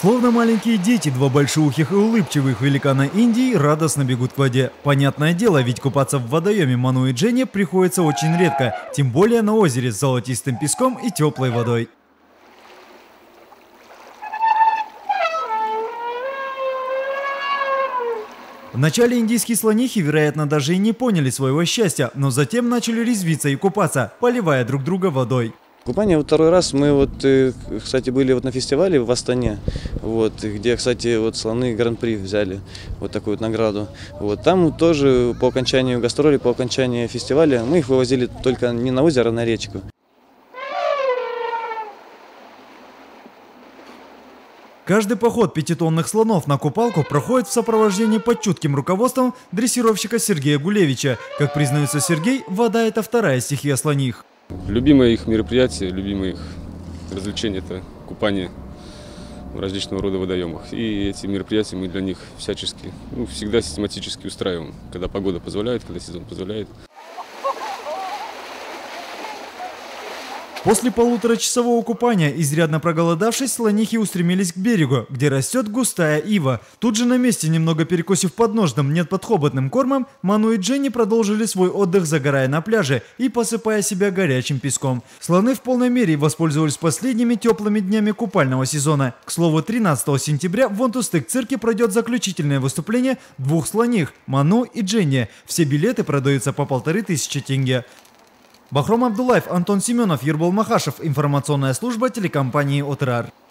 Словно маленькие дети, два большоухих и улыбчивых великана Индии радостно бегут к воде. Понятное дело, ведь купаться в водоеме Ману и Дженни приходится очень редко, тем более на озере с золотистым песком и теплой водой. Вначале индийские слонихи, вероятно, даже и не поняли своего счастья, но затем начали резвиться и купаться, поливая друг друга водой. Купание второй раз. Мы кстати, были на фестивале в Астане, где, кстати, слоны Гран-при взяли такую награду. Там тоже по окончанию гастроли, по окончанию фестиваля мы их вывозили только не на озеро, а на речку. Каждый поход пятитонных слонов на купалку проходит в сопровождении под чутким руководством дрессировщика Сергея Гулевича. Как признается Сергей, вода – это вторая стихия слоних. Любимое их мероприятие, любимое их развлечение – это купание в различного рода водоемах. И эти мероприятия мы для них всячески, всегда систематически устраиваем, когда погода позволяет, когда сезон позволяет. После полуторачасового купания, изрядно проголодавшись, слонихи устремились к берегу, где растет густая ива. Тут же на месте, немного перекусив подножным подхоботным кормом, Ману и Дженни продолжили свой отдых, загорая на пляже и посыпая себя горячим песком. Слоны в полной мере воспользовались последними теплыми днями купального сезона. К слову, 13 сентября в Онтустык-цирке пройдет заключительное выступление двух слоних – Ману и Дженни. Все билеты продаются по 1500 тенге. Бахром Абдуллаев, Антон Семенов, Ербол Махашев. Информационная служба телекомпании ОТРАР.